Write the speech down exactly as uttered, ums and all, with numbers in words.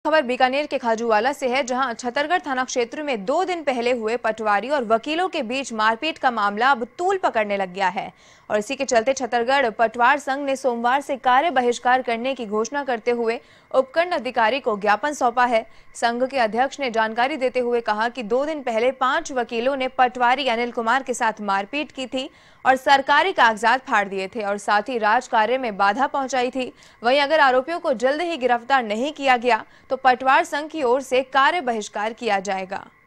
खबर बीकानेर के खाजूवाला से है, जहां छतरगढ़ थाना क्षेत्र में दो दिन पहले हुए पटवारी और वकीलों के बीच मारपीट का मामला अब तूल पकड़ने लग गया है और इसी के चलते छतरगढ़ पटवार संघ ने सोमवार से कार्य बहिष्कार करने की घोषणा करते हुए उपखंड अधिकारी को ज्ञापन सौंपा है। संघ के अध्यक्ष ने जानकारी देते हुए कहा कि दो दिन पहले पांच वकीलों ने पटवारी अनिल कुमार के साथ मारपीट की थी और सरकारी कागजात फाड़ दिए थे और साथ ही राज कार्य में बाधा पहुंचाई थी। वहीं अगर आरोपियों को जल्द ही गिरफ्तार नहीं किया गया तो पटवार संघ की ओर से कार्य बहिष्कार किया जाएगा।